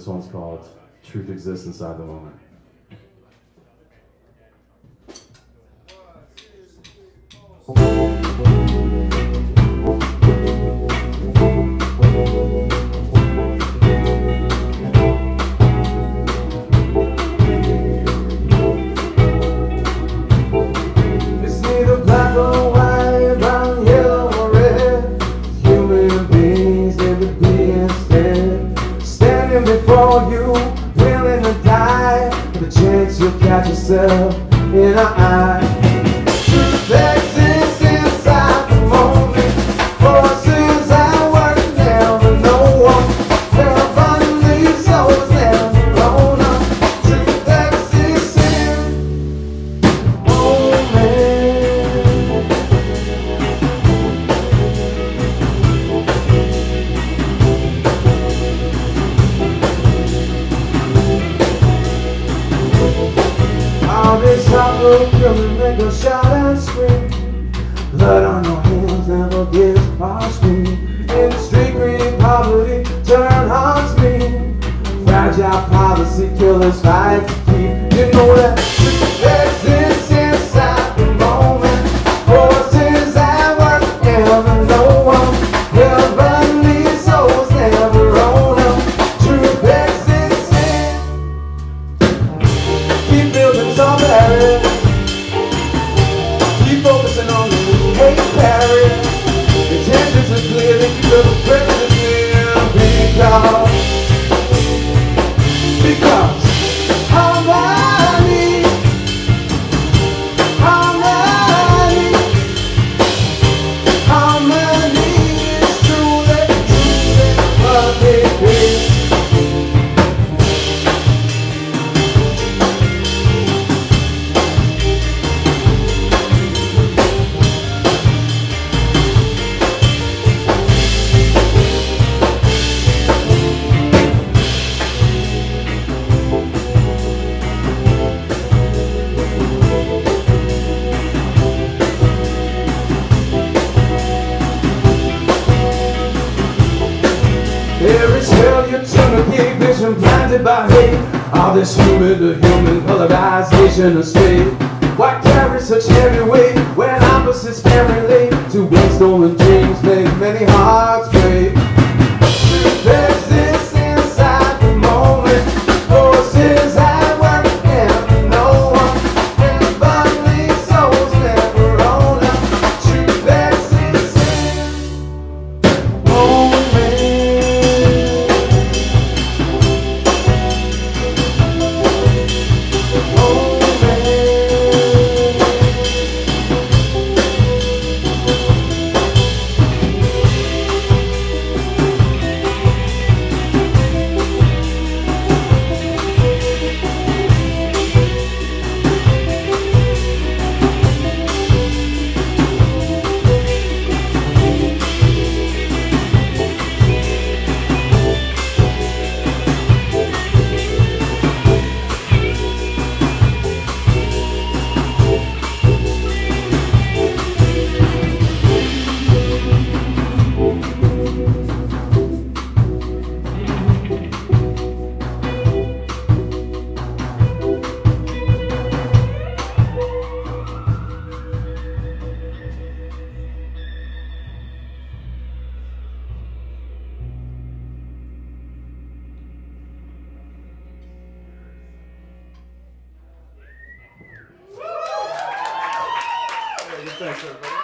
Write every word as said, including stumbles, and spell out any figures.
This one's called Truth Exists Inside the Moment. It's neither black or white, brown, yellow or red. Human beings live to be instead. Standing before you, willing to die, for the chance you'll catch yourself in an eye. Truth exists inside the moment. Forces at work, never know one. There are funny souls never own up. Truth exists in the moment. All this hot will kill and make a shout and scream. Blood on your hands never gets past me. In the street green poverty turn haunts me. Fragile policy killers fight to keep. You know that truth exists inside the moment. Forces at work, never know one. Heavenly souls never own them. Truth exists in. Keep building some barriers. Keep focusing on the hate barrier. Intentions are clear, they keep the prejudice near. Because, because harmony, harmony, harmony is truly, truly perfect peace. There is failure to negate vision blinded by hate. All this human to human colorization of state. Why carry such heavy weight when opposites can relate? To stolen dreams make many hearts break. Truth exists inside the moment. Forces at work, never know one. And bodily souls never own them. Truth exists in the moment. Thanks, everybody.